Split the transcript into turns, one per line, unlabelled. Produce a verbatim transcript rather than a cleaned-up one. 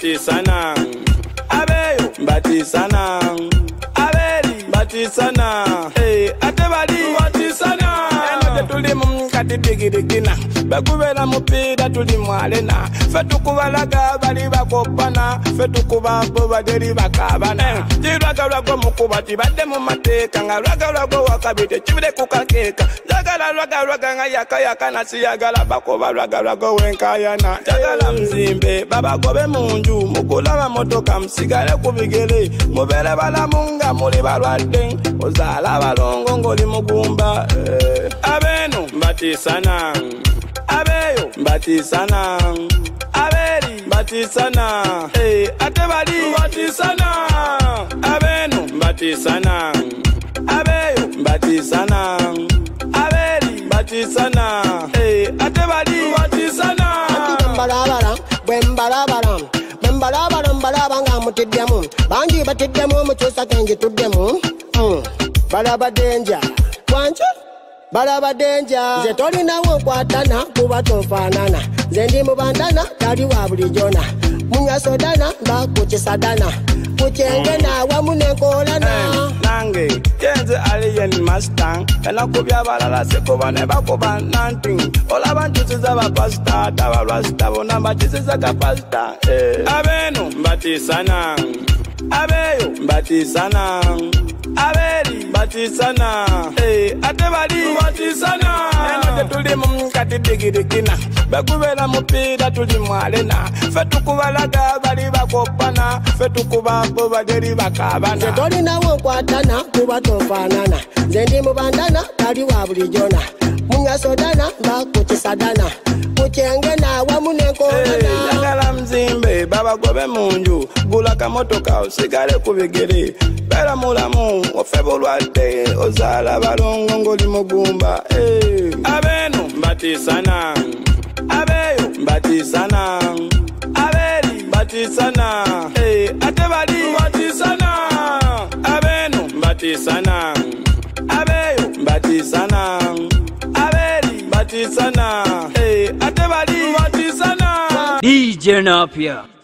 mbatisana abeyo mbatisana abeli mbatisana hey atebali mbatisana eno tetuli mumkati digirigina bakubera mupira tuli mwalena fetukubalaga bali bakopana fetukubabo bageri bakabana jirwaga lwago mukubati badde mu mateeka nga lwaga lwago wakabite kibire kukakeka jagala lwaga lwaga nga yaka yaka nasiyagala bakoba lwaga lwago wenkayana jagala mzimbe babagobe munju mukulaba motoka msigale kubigere mubere balamunga muli balwadde ozala balongo ngoli mugumba eh. abenu mbatisana abeyo mbatisana abeli mbatisana hey atebali mbatisana abenu mbatisana abeyo mbatisana abeli mbatisana hey atebali mbatisana
mbalabala bwembalabala bwembalabala mbalaba nga mutiddemu bangi batiddemu mukyusa kenji tuddemu balaba denja wancho balaba denja nze tolinawo nkwatana kuba tonfaanana nze ndi mubandana tali wa bulijona munyasodana nga kukisadana kukyenge nawamu nenkolana
nange kenze alien mustang enakubya balala sekuba ne bakuba nanting olaba ntusiza bapasita tabalwasita bona mbakisiza kapasita abenu mbatisana abeyo mbatisana abeli mbatisana hey atebali mbatisana eno tetuli mumkati digirigina bakubera mupira tuli mwalena fetukubalaga bali bakopana fetukubabo bageri bakabana
nze tolinawo nkwatana kuba tonfaanana nze ndi mubandana tali wa bulijona munyasodana nga kukisadana kukyenge nawamu nenkolana
jagala mzimbe babagobe munju gula kamotoka osigale kubigere bera mulamu ofe bulwadde ozala balongo ngoli mugumba abenu mbatisana abeyo mbatisana abeli mbatisana hey atebali mbatisana abenu mbatisana abeyo mbatisana abeli mbatisana hey atebali mbatisana
D J Napia.